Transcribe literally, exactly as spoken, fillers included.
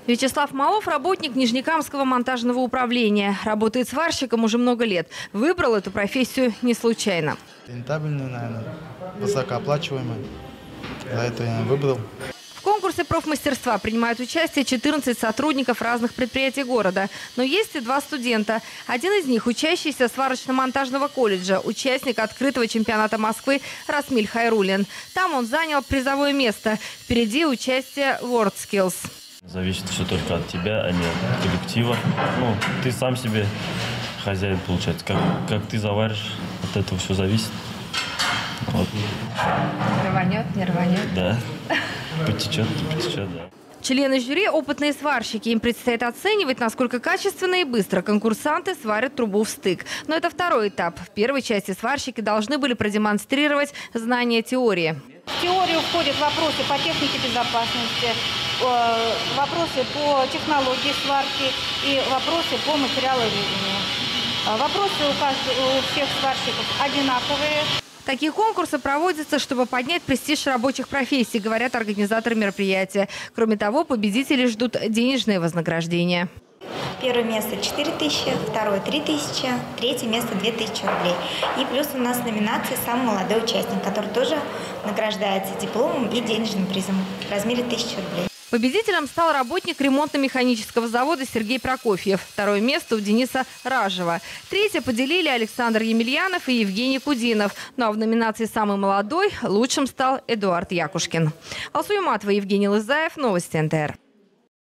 Вячеслав Малов – работник Нижнекамского монтажного управления. Работает сварщиком уже много лет. Выбрал эту профессию не случайно. Рентабельный, наверное, высокооплачиваемый. За это я выбрал. В конкурсе профмастерства принимают участие четырнадцать сотрудников разных предприятий города. Но есть и два студента. Один из них – учащийся сварочно-монтажного колледжа, участник открытого чемпионата Москвы Расмиль Хайрулин. Там он занял призовое место. Впереди участие в WorldSkills. Зависит все только от тебя, а не от коллектива. Ну, ты сам себе хозяин, получается. Как, как ты заваришь, от этого все зависит. Вот. Рванет, не рванет. Да. Потечет, потечет, да. Члены жюри – опытные сварщики. Им предстоит оценивать, насколько качественно и быстро конкурсанты сварят трубу в стык. Но это второй этап. В первой части сварщики должны были продемонстрировать знания теории. В теорию входят вопросы по технике безопасности, вопросы по технологии сварки и вопросы по материаловедению. Вопросы у, каждого, у всех сварщиков одинаковые. Такие конкурсы проводятся, чтобы поднять престиж рабочих профессий, говорят организаторы мероприятия. Кроме того, победителей ждут денежные вознаграждения. Первое место четыре тысячи, второе три тысячи, третье место две тысячи рублей. И плюс у нас номинация «Самый молодой участник», который тоже награждается дипломом и денежным призом в размере тысячи рублей. Победителем стал работник ремонтно-механического завода Сергей Прокофьев. Второе место у Дениса Ражева. Третье поделили Александр Емельянов и Евгений Кудинов. Ну а в номинации «Самый молодой» лучшим стал Эдуард Якушкин. Алсу Юматова, Евгений Лызаев. Новости эн тэ эр.